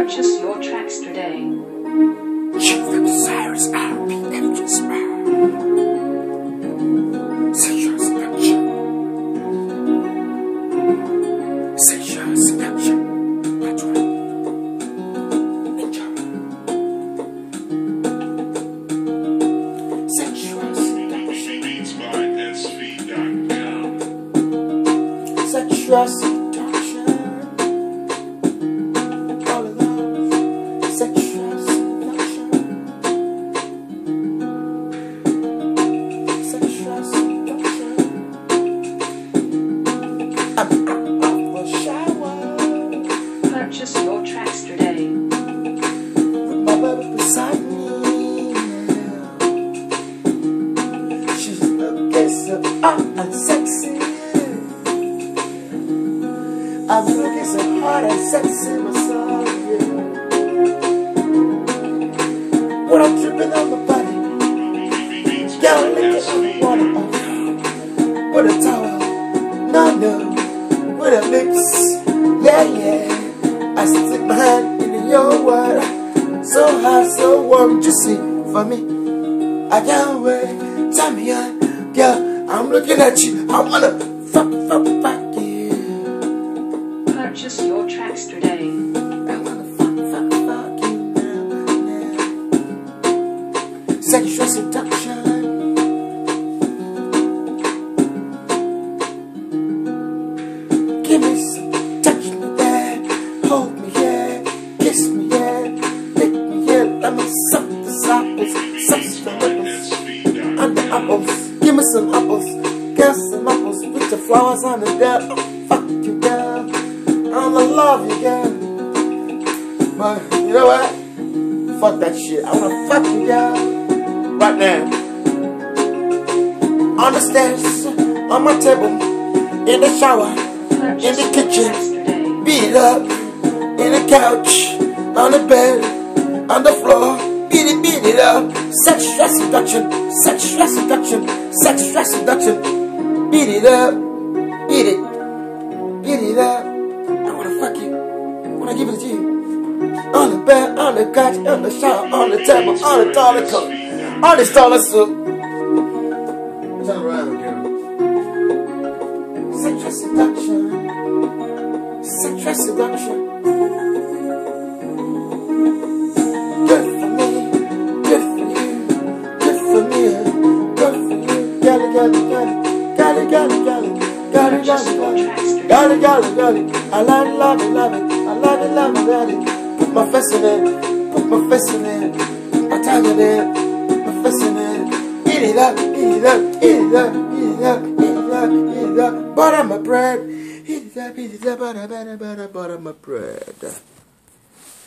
Purchase your tracks today. Check the desires RPF just sexual seduction. Sexual seduction. That's right. Enjoy. Sexual seduction. Sexual seduction. All of those. Sexual seduction. Sexual seduction. I'm out of the shower. Purchase your tracks today. With my baby beside me. She's looking so hot and sexy. I'm looking so hot and sexy myself, yeah. When I'm tripping on my body, girl, licking on the water off. With a towel, no, with her lips, yeah. I stick my hand in your water, so hot, so warm, juicy for me. I can't wait, turn me on, girl. I'm looking at you, I wanna fuck you. Purchase your tracks today. I wanna fuck you now. Sexual seduction. Give me some, touch me there, hold me here, kiss me here, lick me here, let me suck the apples, suck the apples, and the apples. Give me some apples, get some apples, put the flowers on the there. Oh, fuck you, girl. I'ma love you, girl. But you know what? Fuck that shit. I wanna fuck you, girl. Right now. On the stairs, on my table, in the shower, in the kitchen, beat it up, in the couch, on the bed, on the floor, beat it up. Sexual seduction, sexual seduction, sexual seduction. Beat it up, beat it up. I wanna fuck you. I wanna give it to you. On the bed, on the couch, on the shower, on the table, on the toilet coat, on this toilet soup. Turn around, girl. Sexual seduction. Sexual seduction. Good for me. Good for you. Good for me. Good for you. Got it. I love it. Put my face in it. Put my tongue in it. Put my face in it. Eat it up. Butter my bread. Eat it up. Butter my bread.